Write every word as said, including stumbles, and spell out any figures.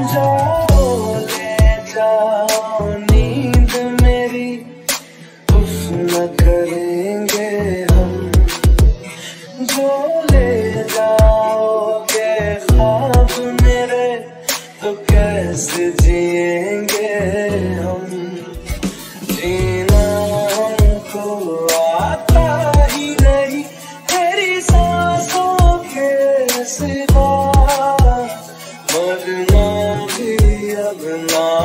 जाओ ले जाओ नींद मेरी, उफ न करेंगे हम। जो ले जाओगे ख्वाब मेरे, तो कैसे जिएंगे हम। जीना हमको आता ही नहीं तेरी सांसों के सिवा, मरना भी अब ना